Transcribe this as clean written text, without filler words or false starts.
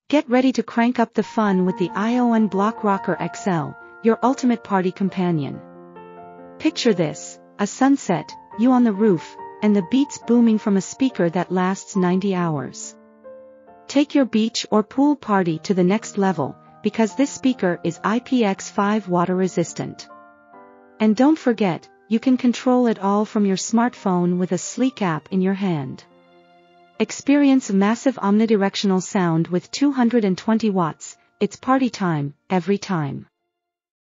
Get ready to crank up the fun with the ION Block Rocker XL, your ultimate party companion. Picture this, a sunset, you on the roof, and the beats booming from a speaker that lasts 90 hours. Take your beach or pool party to the next level, because this speaker is IPX5 water resistant. And don't forget, you can control it all from your smartphone with a sleek app in your hand. Experience massive omnidirectional sound with 220 watts, it's party time, every time.